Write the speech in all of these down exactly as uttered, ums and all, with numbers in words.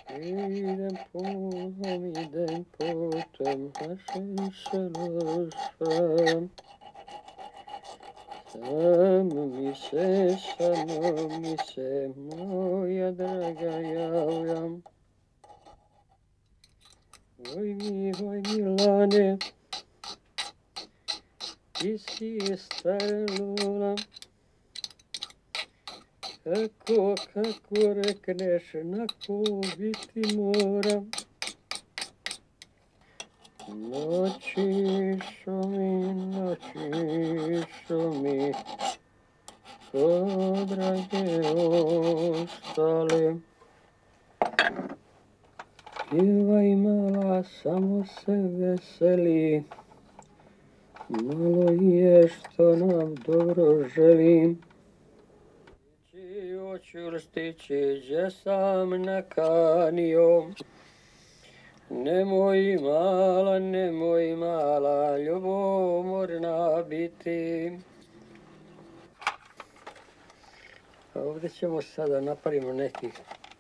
Idem putem, idem putem, hašem se lošem. Samo mi se, samo mi se, moja draga javljam. Oj mi, oj Milane, ti si stara lula. Kako, kako rekneš, nako biti mora. Noći su mi, noći su mi, ko drage ostale. Pjevaj mala, samo se veseli, malo je što nam dobro želim. Čvrstići, gdje sam nakanio. Nemoj mala, nemoj mala, ljubomorna biti. A ovdje ćemo sada napravimo neki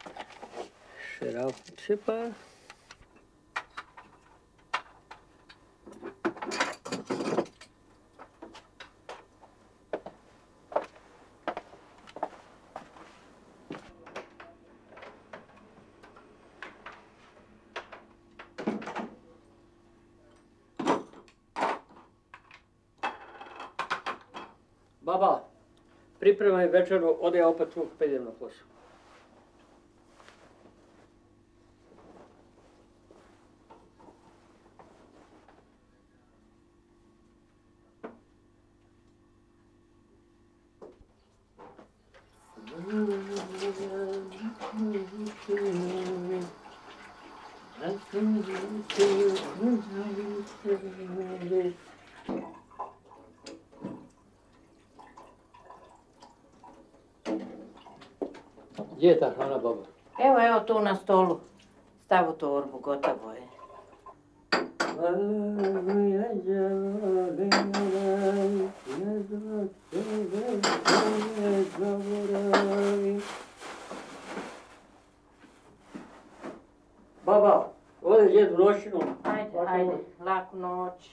šarafiće pa. Baba, pripremaj večeru, ode ja opet svog pedem na posao. Gdje je ta hrana, baba? Evo, evo tu na stolu. Stav u torbu, gotovo je. Baba, ovdje djed u noćinu. Ajde, ajde, laku noć.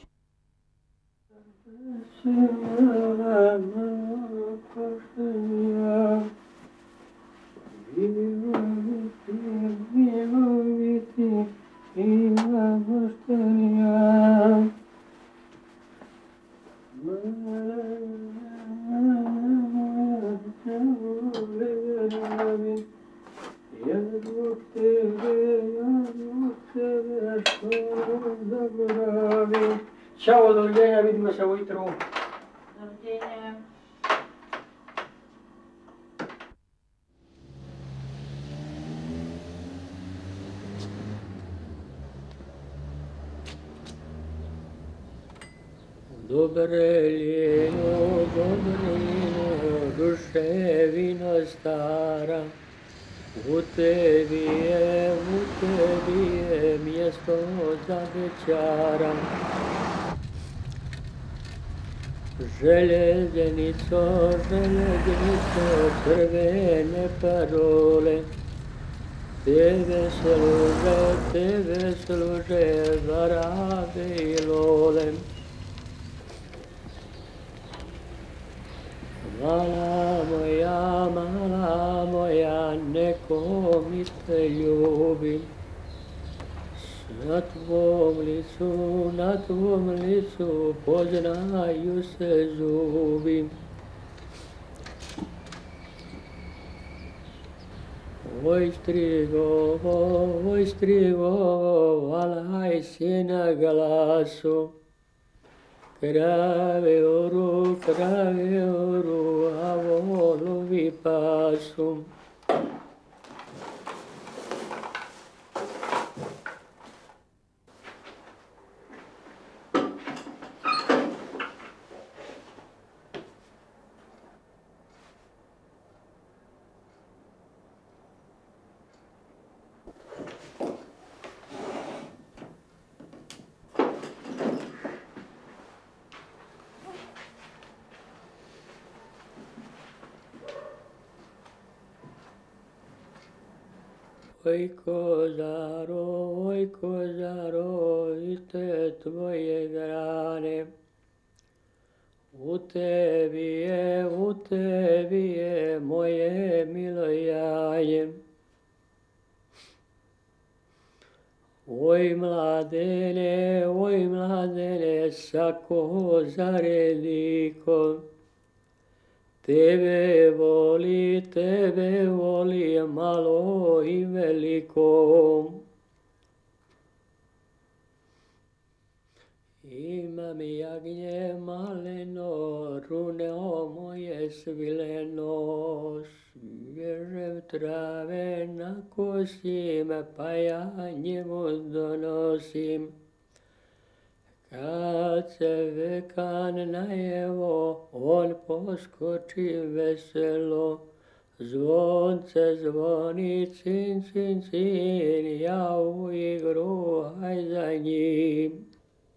Ćao, doviđenja, vidimo se ujutru. Doviđenja. Dobre lijeno, dobre lijeno, duševino stara. U tebi je, u tebi je mjesto za bećara. Željeznico, željeznico, crvene parole. Tebe služe, tebe služe varave i lole. Mala moja, mala moja, neko mi te ljubi. Na tvom licu, na tvom licu poznaju se zubi. Oj strigo, oj strigo, valaj si na glasu. Krave oru, krave oru, a volovi pasu. Oj kozaro, oj kozaro, i te tvoje grane. U tebi je, u tebi je moje milo jaje. Oj mladene, oj mladene, sako zarediko. Tebe voli, tebe voli malo i veliko. Imam jagnje maleno, runo moje svileno, svježe trave nakosim, pa ja njemu donosim. Kad se vekan najevo, on poskoči veselo, zvonce zvoni, cin, cin, cin, ja u igru, aj za njim.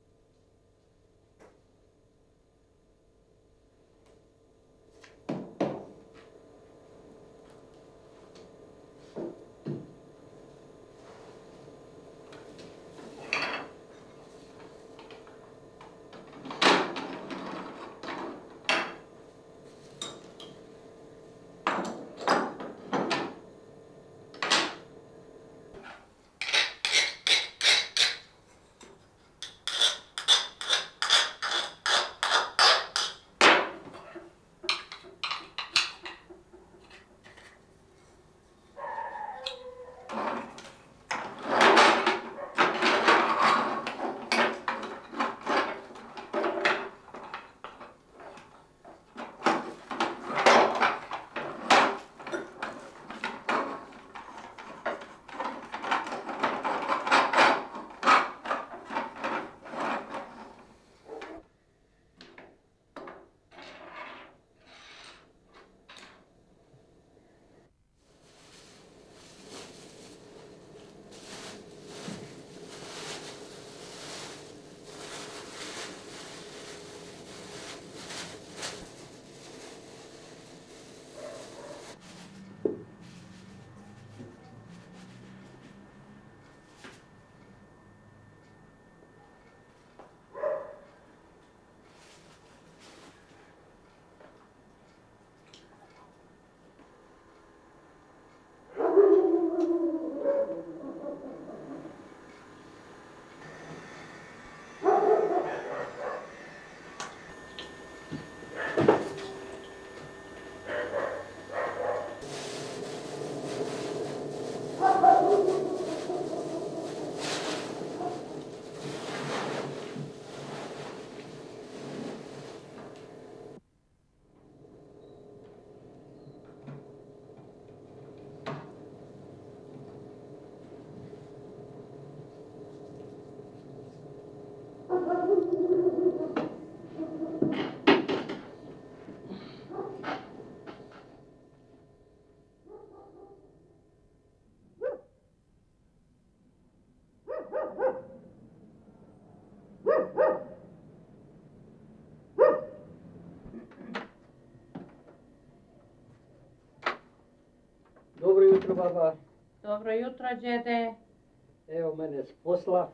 Dobro jutro, baba. Dobro jutro, djede. Evo mene s posla.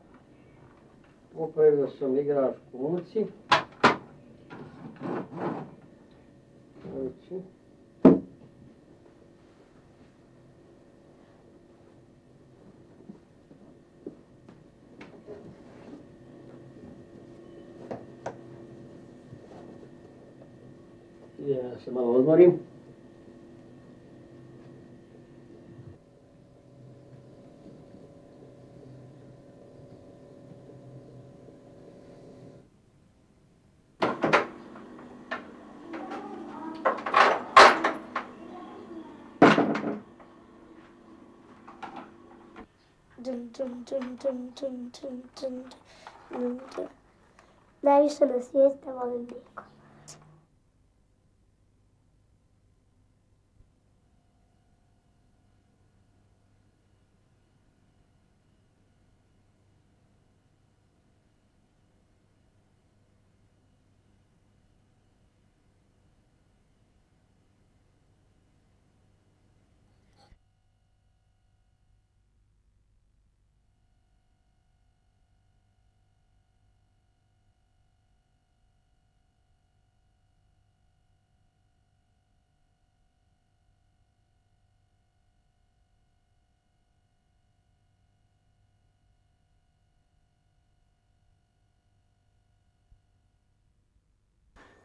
Opravio sam igračku unuci. Znači. Ja se malo odmorim. Dun, dun, dun, dun, dun, dun, dun, dun, dun. Najviše na svijeta volim mlijeko.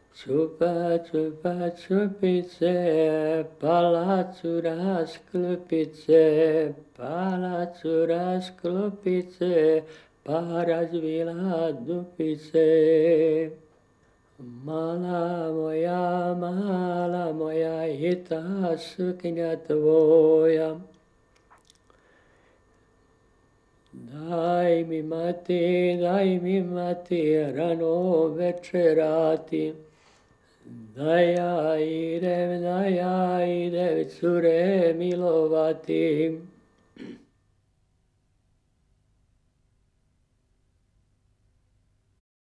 Čupa, čupa, čupice, palacu rasklupice, palacu rasklupice, pa razvila dupice. Mala moja, mala moja, i ta suknja tvoja. Daj mi mati, daj mi mati, rano večerati. Da ja idem, da ja idem, cure milovati.